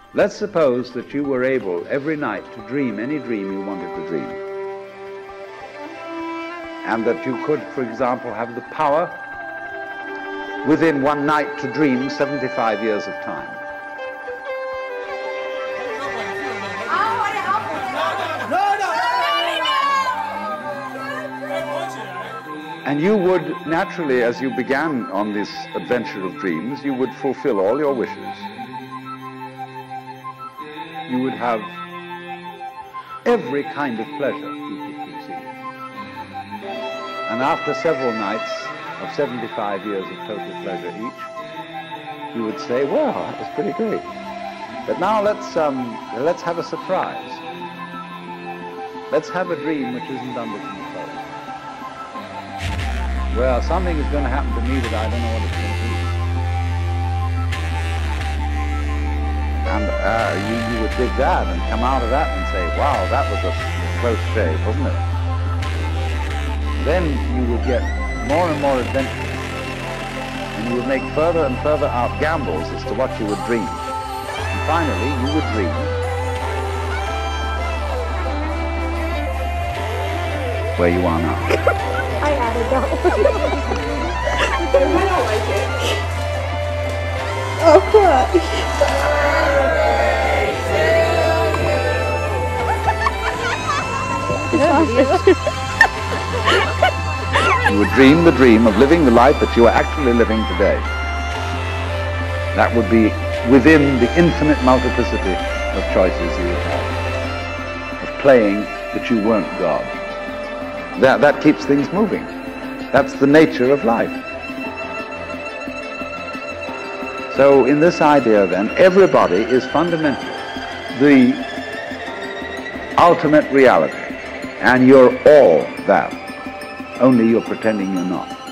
Let's suppose that you were able every night to dream any dream you wanted to dream. And that you could, for example, have the power within one night to dream 75 years of time. And you would naturally, as you began on this adventure of dreams, you would fulfill all your wishes. You would have every kind of pleasure you could conceive. And after several nights of 75 years of total pleasure each, you would say, well, that was pretty great. But now let's have a surprise. Let's have a dream which isn't under control. Well, something is going to happen to me that I don't know what it's going to be. And you would dig that and come out of that and say, wow, that was a close shave, wasn't it? Then you would get more and more adventurous, and you would make further and further out gambles as to what you would dream. And finally, you would dream where you are now. I added that one. I don't like it. Oh, what? You would dream the dream of living the life that you are actually living today. That would be within the infinite multiplicity of choices you would have, of playing that you weren't God. That keeps things moving. That's the nature of life. So in this idea then, everybody is fundamentally the ultimate reality. And you're all that, only you're pretending you're not.